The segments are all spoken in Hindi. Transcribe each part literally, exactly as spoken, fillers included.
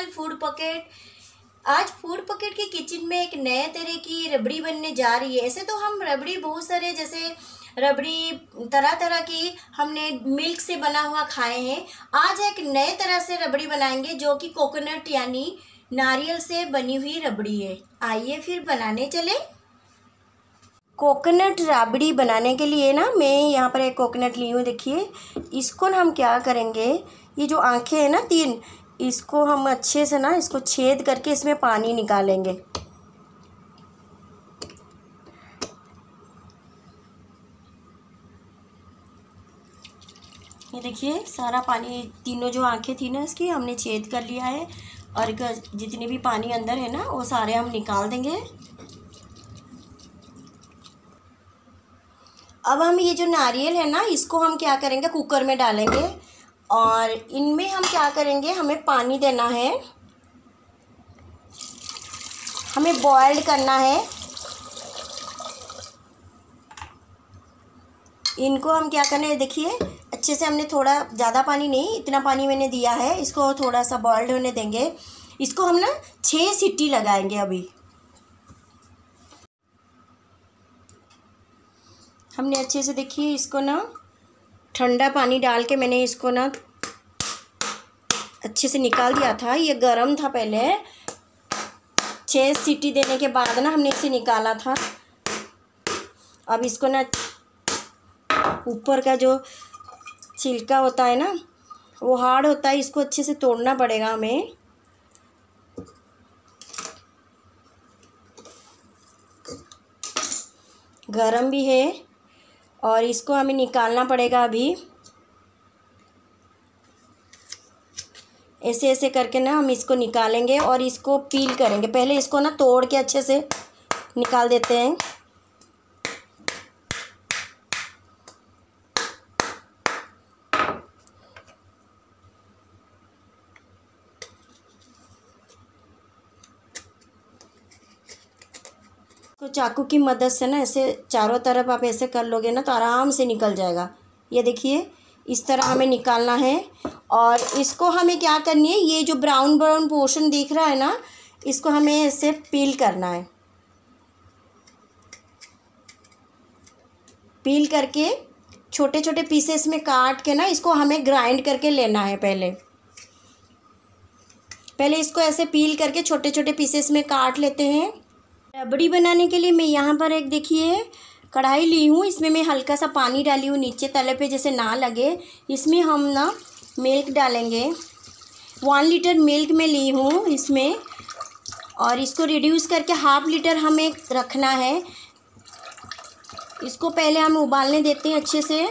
Channel food pocket. आज फूड पॉकेट के किचन में एक नए तरह की रबड़ी बनने जा रही है। ऐसे तो हम रबड़ी बहुत सारे जैसे रबड़ी तरह तरह की हमने मिल्क से बना हुआ खाए हैं। आज एक नए तरह से रबड़ी बनाएंगे जो कि कोकोनट यानी नारियल से बनी हुई रबड़ी है। आइए फिर बनाने चले। कोकोनट रबड़ी बनाने के लिए ना मैं यहाँ पर एक कोकोनट ली हूँ। देखिए इसको ना हम क्या करेंगे, ये जो आंखें हैं ना तीन, इसको हम अच्छे से ना इसको छेद करके इसमें पानी निकालेंगे। ये देखिए सारा पानी, तीनों जो आंखें थी ना इसकी हमने छेद कर लिया है और जितने भी पानी अंदर है ना वो सारे हम निकाल देंगे। अब हम ये जो नारियल है ना इसको हम क्या करेंगे, कुकर में डालेंगे और इनमें हम क्या करेंगे, हमें पानी देना है, हमें बॉइल्ड करना है। इनको हम क्या करना है, देखिए अच्छे से हमने थोड़ा ज़्यादा पानी नहीं, इतना पानी मैंने दिया है, इसको थोड़ा सा बॉइल्ड होने देंगे। इसको हम ना छः सीटी लगाएंगे। अभी हमने अच्छे से देखिए इसको ना ठंडा पानी डाल के मैंने इसको ना अच्छे से निकाल दिया था। ये गरम था पहले, छः सीटी देने के बाद ना हमने इसे निकाला था। अब इसको ना ऊपर का जो छिलका होता है ना वो हार्ड होता है, इसको अच्छे से तोड़ना पड़ेगा हमें। गरम भी है और इसको हमें निकालना पड़ेगा। अभी ऐसे ऐसे करके ना हम इसको निकालेंगे और इसको पील करेंगे। पहले इसको ना तोड़ के अच्छे से निकाल देते हैं। तो चाकू की मदद से ना ऐसे चारों तरफ आप ऐसे कर लोगे ना तो आराम से निकल जाएगा। ये देखिए इस तरह हमें निकालना है और इसको हमें क्या करनी है, ये जो ब्राउन ब्राउन पोर्शन दिख रहा है ना इसको हमें ऐसे पील करना है। पील करके छोटे छोटे पीसेस में काट के ना इसको हमें ग्राइंड करके लेना है। पहले पहले इसको ऐसे पील करके छोटे छोटे पीसेस में काट लेते हैं। रबड़ी बनाने के लिए मैं यहाँ पर एक देखिए कढ़ाई ली हूँ, इसमें मैं हल्का सा पानी डाली हूँ नीचे तले पे जैसे ना लगे। इसमें हम ना मिल्क डालेंगे, वन लीटर मिल्क में ली हूँ इसमें, और इसको रिड्यूस करके हाफ लीटर हमें रखना है। इसको पहले हम उबालने देते हैं अच्छे से।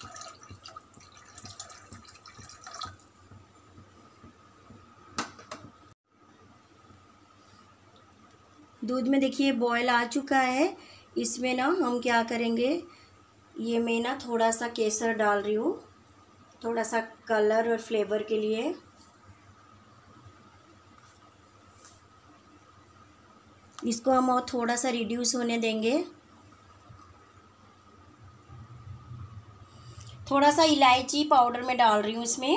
दूध में देखिए बॉयल आ चुका है। इसमें ना हम क्या करेंगे, ये मैं ना थोड़ा सा केसर डाल रही हूँ, थोड़ा सा कलर और फ्लेवर के लिए। इसको हम और थोड़ा सा रिड्यूस होने देंगे। थोड़ा सा इलायची पाउडर में डाल रही हूँ इसमें।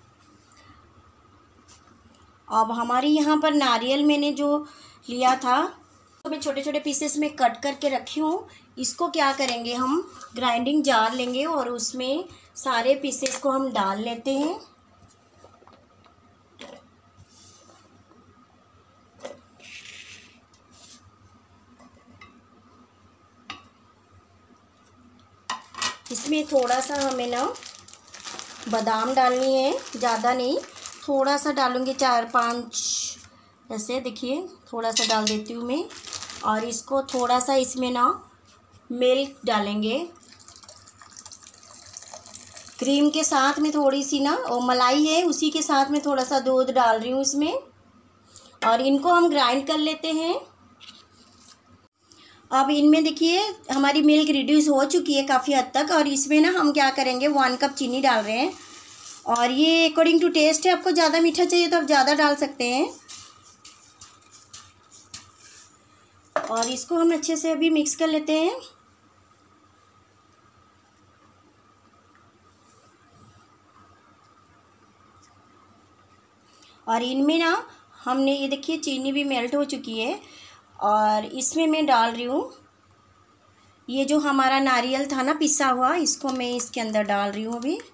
अब हमारी यहाँ पर नारियल मैंने जो लिया था तो मैं छोटे छोटे पीसेस में कट करके रखी हूँ। इसको क्या करेंगे, हम ग्राइंडिंग जार लेंगे और उसमें सारे पीसेस को हम डाल लेते हैं। इसमें थोड़ा सा हमें ना बादाम डालनी है, ज़्यादा नहीं, थोड़ा सा डालूँगी, चार पाँच ऐसे देखिए थोड़ा सा डाल देती हूँ मैं। और इसको थोड़ा सा इसमें ना मिल्क डालेंगे, क्रीम के साथ में थोड़ी सी ना और मलाई है उसी के साथ में थोड़ा सा दूध डाल रही हूँ इसमें, और इनको हम ग्राइंड कर लेते हैं। अब इनमें देखिए हमारी मिल्क रिड्यूस हो चुकी है काफ़ी हद तक, और इसमें ना हम क्या करेंगे, वन कप चीनी डाल रहे हैं और ये अकॉर्डिंग टू टेस्ट है। आपको ज़्यादा मीठा चाहिए तो आप ज़्यादा डाल सकते हैं। और इसको हम अच्छे से अभी मिक्स कर लेते हैं। और इनमें ना हमने ये देखिए चीनी भी मेल्ट हो चुकी है और इसमें मैं डाल रही हूँ ये जो हमारा नारियल था ना पिसा हुआ, इसको मैं इसके अंदर डाल रही हूँ अभी।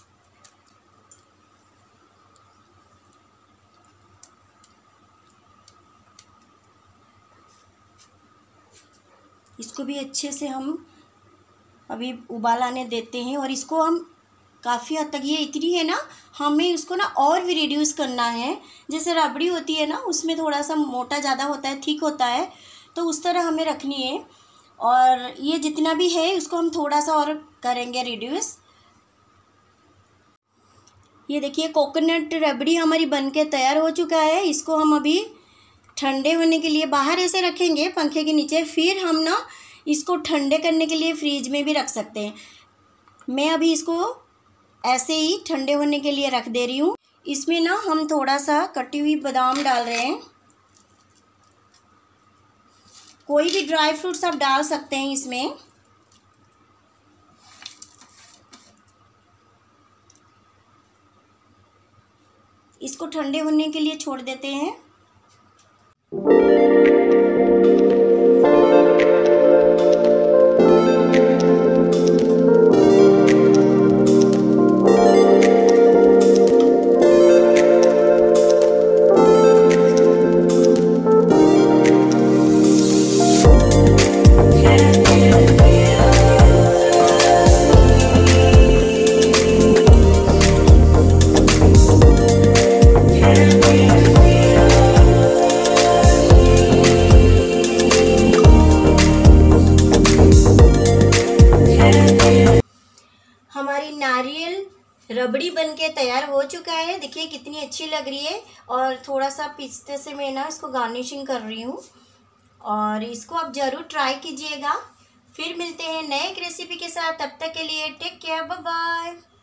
इसको भी अच्छे से हम अभी उबाल आने देते हैं और इसको हम काफ़ी हद तक, ये इतनी है ना, हमें इसको ना और भी रिड्यूस करना है। जैसे रबड़ी होती है ना, उसमें थोड़ा सा मोटा ज़्यादा होता है, थिक होता है, तो उस तरह हमें रखनी है। और ये जितना भी है उसको हम थोड़ा सा और करेंगे रिड्यूस। ये देखिए कोकोनट रबड़ी हमारी बनके तैयार हो चुका है। इसको हम अभी ठंडे होने के लिए बाहर ऐसे रखेंगे पंखे के नीचे, फिर हम ना इसको ठंडे करने के लिए फ्रीज में भी रख सकते हैं। मैं अभी इसको ऐसे ही ठंडे होने के लिए रख दे रही हूँ। इसमें ना हम थोड़ा सा कटी हुई बादाम डाल रहे हैं। कोई भी ड्राई फ्रूट्स आप डाल सकते हैं इसमें। इसको ठंडे होने के लिए छोड़ देते हैं। हमारी नारियल रबड़ी बनके तैयार हो चुका है। देखिए कितनी अच्छी लग रही है। और थोड़ा सा पिस्ते से मैं ना इसको गार्निशिंग कर रही हूँ और इसको आप ज़रूर ट्राई कीजिएगा। फिर मिलते हैं नए एक रेसिपी के साथ, तब तक के लिए टेक केयर, बाय बाय।